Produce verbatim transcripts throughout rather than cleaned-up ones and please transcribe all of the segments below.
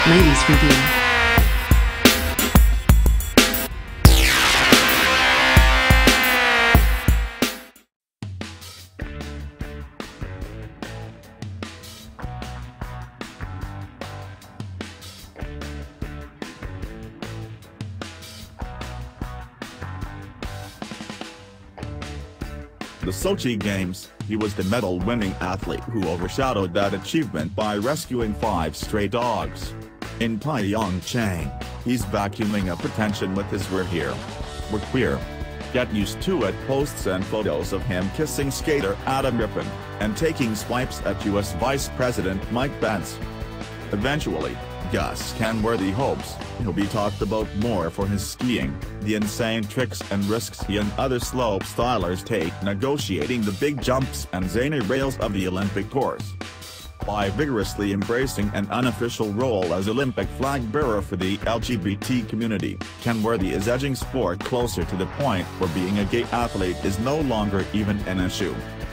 Ladies Review. The Sochi Games, he was the medal-winning athlete who overshadowed that achievement by rescuing five stray dogs. In Pyeongchang, he's vacuuming up attention with his "We're here. We're queer. Get used to it" posts and photos of him kissing skater Adam Rippon, and taking swipes at U S Vice President Mike Pence. Eventually, Gus Kenworthy hopes he'll be talked about more for his skiing, the insane tricks and risks he and other slopestylers take negotiating the big jumps and zany rails of the Olympic course. By vigorously embracing an unofficial role as Olympic flag bearer for the L G B T community, Kenworthy is edging sport closer to the point where being a gay athlete is no longer even an issue.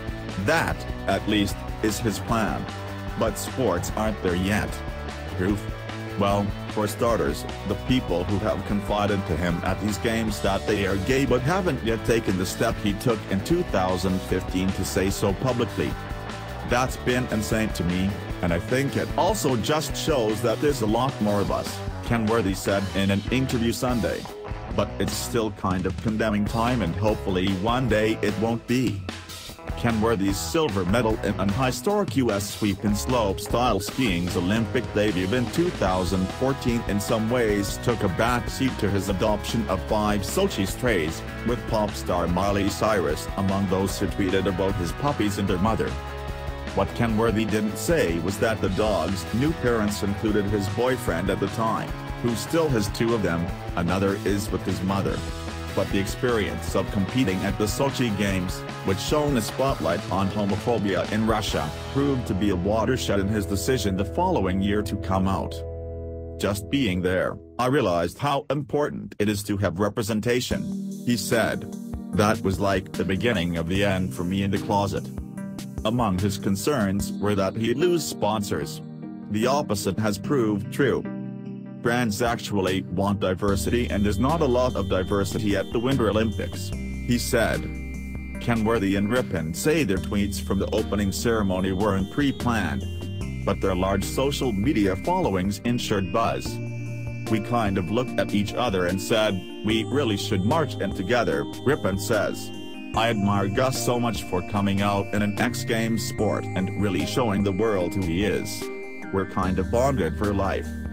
That, at least, is his plan. But sports aren't there yet. Proof? Well, for starters, the people who have confided to him at these games that they are gay but haven't yet taken the step he took in two thousand fifteen to say so publicly. That's been insane to me, and I think it also just shows that there's a lot more of us, Kenworthy said in an interview Sunday. But it's still kind of condemning time, and hopefully one day it won't be. Kenworthy's silver medal in an historic U S sweep in slopestyle skiing's Olympic debut in two thousand fourteen in some ways took a backseat to his adoption of five Sochi strays, with pop star Miley Cyrus among those who tweeted about his puppies and their mother. What Kenworthy didn't say was that the dogs' new parents included his boyfriend at the time, who still has two of them, another is with his mother. But the experience of competing at the Sochi Games, which shone a spotlight on homophobia in Russia, proved to be a watershed in his decision the following year to come out. "Just being there, I realized how important it is to have representation," he said. "That was like the beginning of the end for me in the closet." Among his concerns were that he'd lose sponsors. The opposite has proved true. Brands actually want diversity, and there's not a lot of diversity at the Winter Olympics, he said. Kenworthy and Rippon say their tweets from the opening ceremony weren't pre-planned, but their large social media followings ensured buzz. "We kind of looked at each other and said, we really should march in together," Rippon says. "I admire Gus so much for coming out in an X Games sport and really showing the world who he is. We're kind of bonded for life."